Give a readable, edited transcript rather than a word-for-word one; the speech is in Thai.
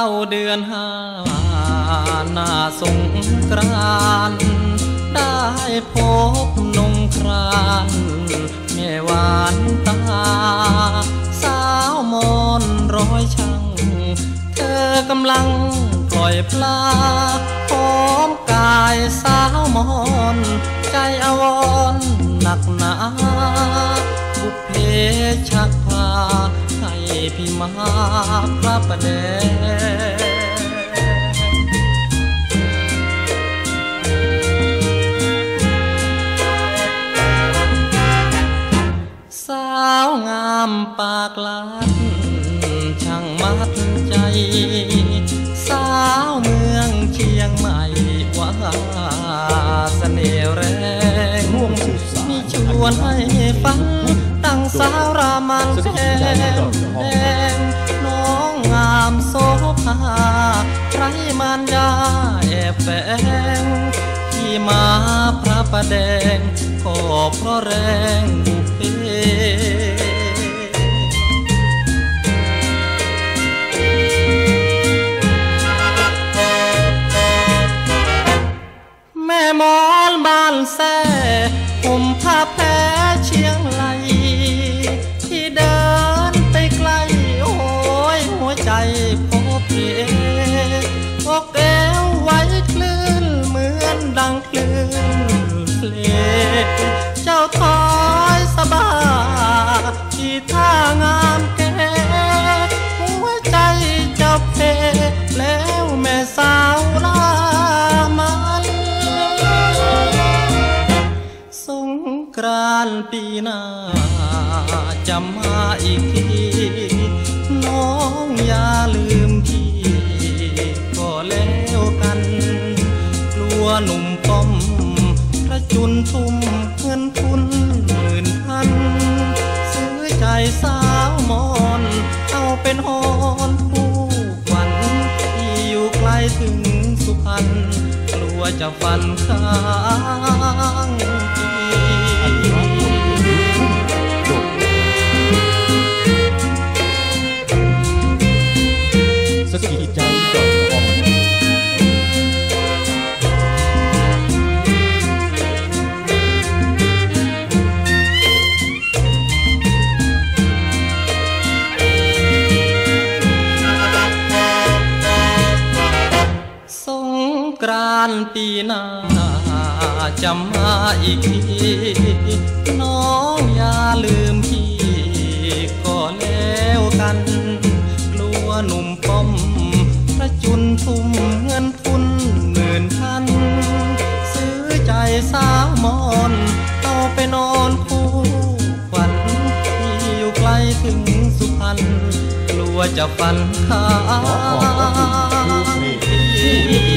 เดือนห้าหน้าสงกรานต์ได้พบนงครานแม่หวานตาสาวมอนร้อยช่างเธอกำลังปล่อยปลาพร้อมกายสาวมอนใจอาวรณ์หนักหนาบุพเพชักพาให้พี่มาพระประแดงสาวงามปากลัดช่างมัดใจสาวเมืองเชียงใหม่ว่าเสน่ห์แรงมีชวนให้ฟังตั้งสาวรามันแดงน้องงามโสภาไร้มารยาแอบแฝงที่มาพระประแดงก็เพราะแรงบุพเพแม่มอนบ้านแซ่ห่มผ้าแพรเชียงไหลที่เดินไปไกลโอ้ยหัวใจพบเพอกแก้วไว้คลื่นเหมือนดังคลื่นเพลงเจ้าถอยสบายที่ท่างามแก่หัวใจเจ้าเพแล้วแม่สาวรามันสงกรานต์ปีหน้าจะมาอีกทีน้องอย่าลืมพี่ก็แล้วกันกลัวหนุ่มป้อมพระจุนทุ่มเงินทุนหมื่นพันซื้อใจสาวมอนเอาเป็นฮอนคู่ขวัญที่อยู่ไกลถึงสุพรรณกลัวจะฟันข้างสกิดใจดอกหอมสงกรานต์ปีหน้าจะมาอีกทีน้องอย่าลืมพี่ก็แล้วกันกลัวหนุ่มป้อมพระจุนทุ่มเงินทุนหมื่นพันซื้อใจสาวมอนเอาไปนอนคู่ขวัญที่อยู่ไกลถึงสุพรรณกลัวจะฟันข้าง